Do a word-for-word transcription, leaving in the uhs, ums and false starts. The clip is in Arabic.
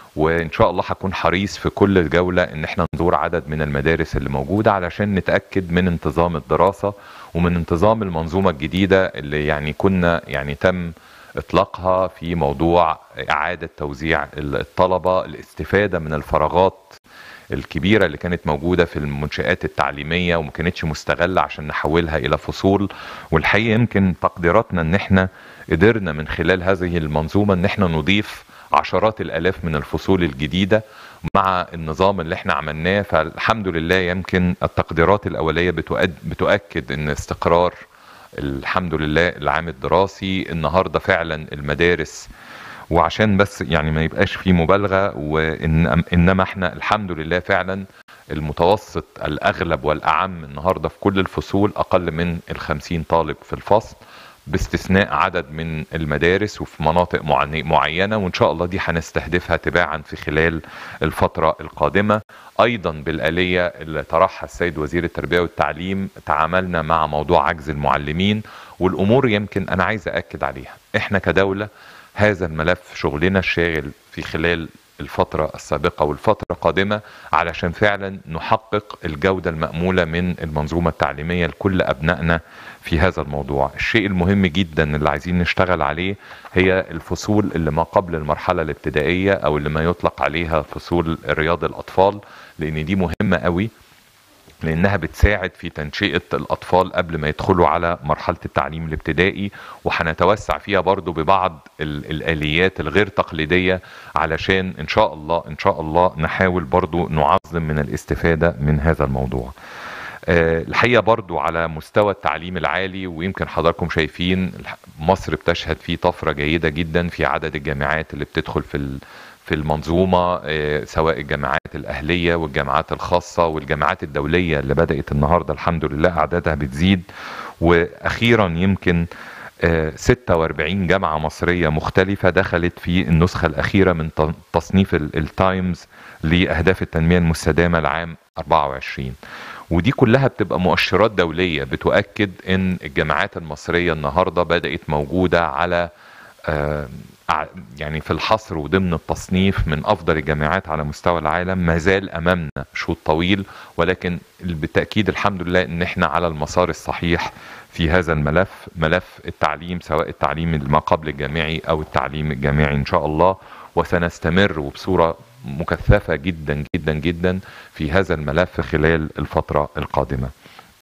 وان شاء الله هكون حريص في كل جولة ان احنا نزور عدد من المدارس اللي موجودة علشان نتأكد من انتظام الدراسة ومن انتظام المنظومة الجديدة اللي يعني كنا يعني تم اطلاقها في موضوع اعادة توزيع الطلبة، الاستفادة من الفراغات الكبيرة اللي كانت موجودة في المنشآت التعليمية وما كانتش مستغلة عشان نحولها إلى فصول. والحقيقة يمكن تقديراتنا ان احنا قدرنا من خلال هذه المنظومة ان احنا نضيف عشرات الآلاف من الفصول الجديدة مع النظام اللي احنا عملناه. فالحمد لله يمكن التقديرات الأولية بتؤكد ان استقرار الحمد لله العام الدراسي النهاردة فعلا المدارس. وعشان بس يعني ما يبقاش في مبالغة، وإن إنما احنا الحمد لله فعلا المتوسط الأغلب والأعم النهاردة في كل الفصول أقل من الخمسين طالب في الفصل، باستثناء عدد من المدارس وفي مناطق معينة، وإن شاء الله دي هنستهدفها تباعا في خلال الفترة القادمة. أيضا بالآلية اللي طرحها السيد وزير التربية والتعليم تعاملنا مع موضوع عجز المعلمين، والأمور يمكن أنا عايز أكد عليها. إحنا كدولة هذا الملف شغلنا الشاغل في خلال الفترة السابقة والفترة القادمة علشان فعلا نحقق الجودة المأمولة من المنظومة التعليمية لكل أبنائنا في هذا الموضوع. الشيء المهم جدا اللي عايزين نشتغل عليه هي الفصول اللي ما قبل المرحلة الابتدائية أو اللي ما يطلق عليها فصول رياض الأطفال، لأن دي مهمة قوي لأنها بتساعد في تنشئة الأطفال قبل ما يدخلوا على مرحلة التعليم الابتدائي، وحنتوسع فيها برضو ببعض الآليات الغير تقليدية علشان إن شاء الله إن شاء الله نحاول برضو نعظم من الاستفادة من هذا الموضوع. أه الحقيقة برضو على مستوى التعليم العالي، ويمكن حضراتكم شايفين مصر بتشهد فيه طفرة جيدة جدا في عدد الجامعات اللي بتدخل في في المنظومة، سواء الجامعات الأهلية والجامعات الخاصة والجامعات الدولية اللي بدأت النهاردة الحمد لله أعدادها بتزيد. وأخيرا يمكن ستة وأربعين جامعة مصرية مختلفة دخلت في النسخة الأخيرة من تصنيف التايمز لأهداف التنمية المستدامة العام أربعة وعشرين، ودي كلها بتبقى مؤشرات دولية بتؤكد ان الجامعات المصرية النهاردة بدأت موجودة على يعني في الحصر وضمن التصنيف من افضل الجامعات على مستوى العالم. ما زال امامنا شوط طويل، ولكن بالتأكيد الحمد لله ان احنا على المسار الصحيح في هذا الملف، ملف التعليم سواء التعليم ما قبل الجامعي او التعليم الجامعي ان شاء الله. وسنستمر وبصورة مكثفة جدا جدا جدا في هذا الملف خلال الفترة القادمة.